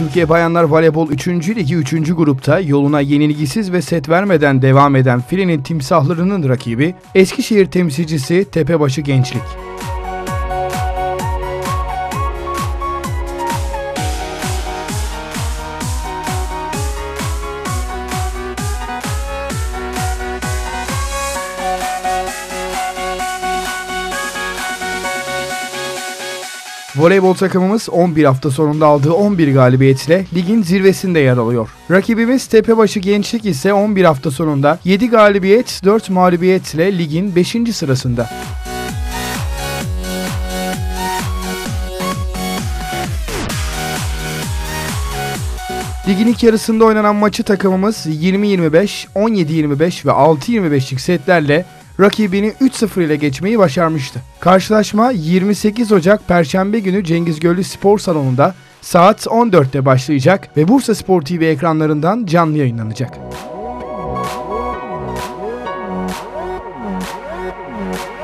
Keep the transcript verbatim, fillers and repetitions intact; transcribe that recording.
Türkiye Bayanlar Voleybol üçüncü Ligi üçüncü grupta yoluna yenilgisiz ve set vermeden devam eden Filenin timsahlarının rakibi Eskişehir temsilcisi Tepebaşı Gençlik. Voleybol takımımız on bir hafta sonunda aldığı on bir galibiyetle ligin zirvesinde yer alıyor. Rakibimiz Tepebaşı Gençlik ise on bir hafta sonunda yedi galibiyet, dört mağlubiyetle ligin beşinci sırasında. Ligin ilk yarısında oynanan maçı takımımız yirmi yirmi beş, on yedi yirmi beş ve altı yirmi beşlik setlerle rakibini üç sıfır ile geçmeyi başarmıştı. Karşılaşma yirmi sekiz Ocak Perşembe günü Cengizgöllü Spor Salonu'nda saat on dörtte başlayacak ve Bursa Spor T V ekranlarından canlı yayınlanacak.